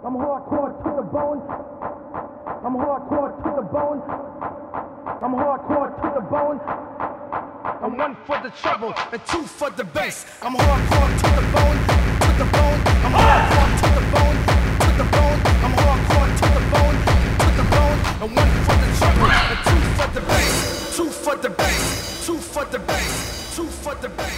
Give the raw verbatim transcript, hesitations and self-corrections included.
I'm hardcore to the bone. I'm hardcore to the bone. I'm hardcore to the bone. I'm one for the trouble and two for the bass. I'm hardcore to the bone, to the bone. I'm hardcore to the bone, to the bone. I'm hardcore to the bone, to the bone. I'm one for the trouble and two for the bass. Two for the bass, two for the bass, two for the bass.